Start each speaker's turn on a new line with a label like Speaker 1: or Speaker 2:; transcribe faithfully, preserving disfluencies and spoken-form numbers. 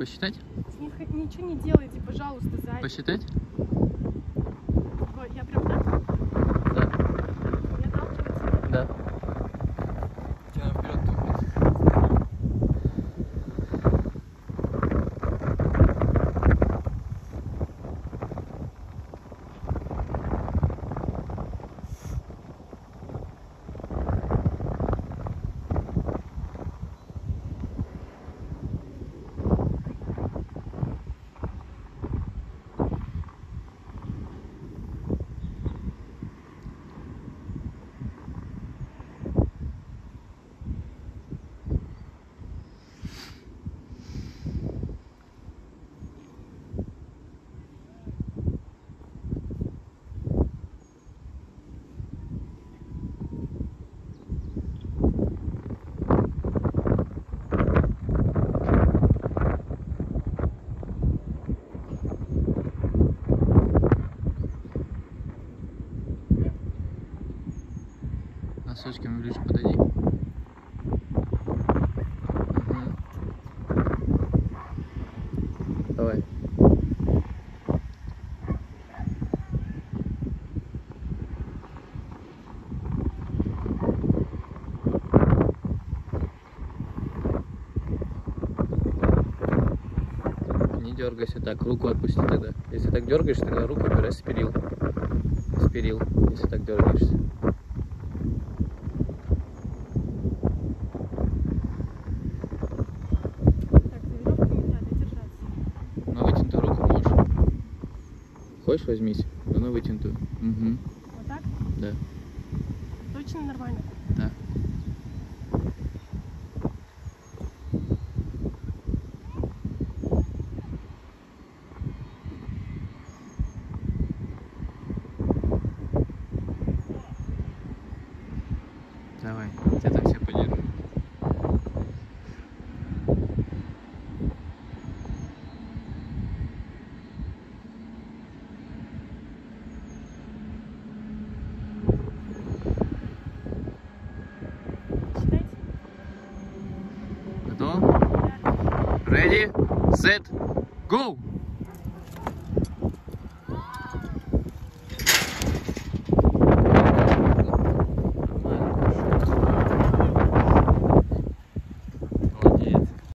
Speaker 1: посчитать?
Speaker 2: С них ничего не делайте, пожалуйста, зайчик.
Speaker 1: Посчитать?
Speaker 2: Ой, я прям так?
Speaker 1: Да.
Speaker 2: Не отталкиваться?
Speaker 1: Да. Тебя вперед тупит. Носочками ближе подойди. Угу. Давай. Не дергайся так, руку отпусти тогда. Если так дергаешь, тогда руку убирай с перил. С перил, если так дергаешься. На вытянутую руку можешь. Хочешь, возьмись, но на вытянутую. Угу.
Speaker 2: Вот так?
Speaker 1: Да.
Speaker 2: Точно нормально?
Speaker 1: Да. Давай, тебя так все подержу.
Speaker 2: Считайте.
Speaker 1: Готов? Ready, set, go!